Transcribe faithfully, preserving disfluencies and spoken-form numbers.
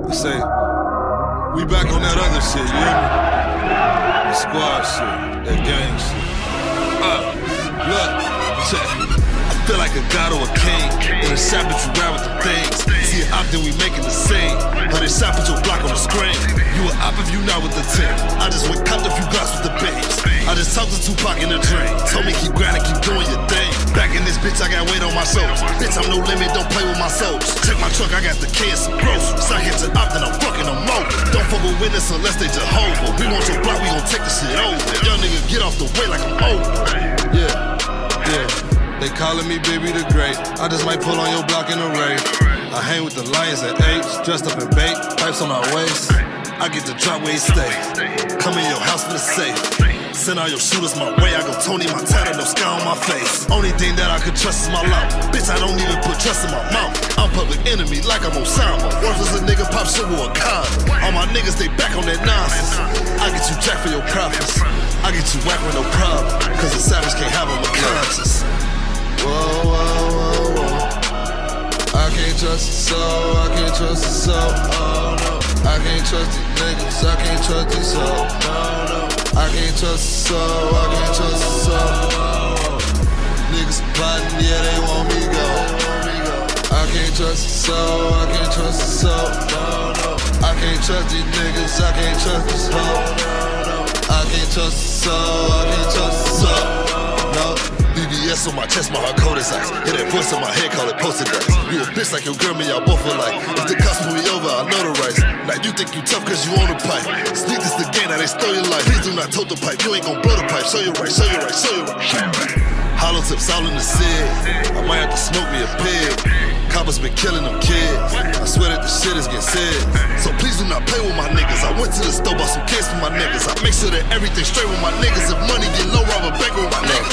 Say, we back on that other shit, you hear me? The squad shit, that gang shit. Uh, look, check. I feel like a god or a king. In a shop that you ride with the things. See it op, then we making the scene. Hundred shot, put your block on the screen. You a op if you not with the team. I just went copped a few blocks with the babes. I just talked to Tupac in the dream. Told me keep grinding, keep doing your thing. Back in this bitch, I got weight on my shoulders. Bitch, I'm no limit, don't play with my soldiers. Check my truck, I got the kids some groceries. I hit the op, then I'm fucking them over. Don't fuck with witness unless they Jehovah. We want your block, we gon' take the shit over. Young nigga, get off the way like I'm over. Yeah, yeah. They calling me baby the great. I just might pull on your block in the raid. I hang with the lions and apes, dressed up in bait, pipes on our waist. I get the drop where he stay. Come in your house for the safe. Send all your shooters my way. I go Tony Montana, no scar on my face. Only thing that I could trust is my love. Bitch, I don't even put trust in my mouth. I'm public enemy like I'm Osama. Worthless a nigga pop shit with a condom. All my niggas, they back on that nonsense. I get you jack for your profits. I get you whack with no problem. Cause a savage can't have him a conscience. Whoa, whoa, whoa, whoa. I can't trust the soul, I can't trust the soul, oh no. I can't trust these niggas, I can't trust these souls, no, no. I can't trust the soul, I can't trust the soul. Niggas plotting, yeah, they want me go. I can't trust the soul, I can't trust the soul, no, no. I can't trust these niggas, I can't trust this hoe, no, no. I can't trust the soul, I can't trust the soul, no. B B S on my chest, my heart cold as ice. Hear that voice in my head, call it posted dice. You a bitch like your girl, me, y'all both alike. If the cops pull me over, I know the rights. Now you think you tough cause you on the pipe. Sneak this the game, now they stole your life. Please do not tote the pipe, you ain't gon' blow the pipe. Show you right, show you right, show you right. Hollow tips all in the cig. I might have to smoke me a pig. Coppers been killing them kids. I swear that the shit is getting said. So please do not play with my niggas. I went to the store, bought some kids for my niggas. I make sure that everything's straight with my niggas. If money get low, rob a bank with my niggas.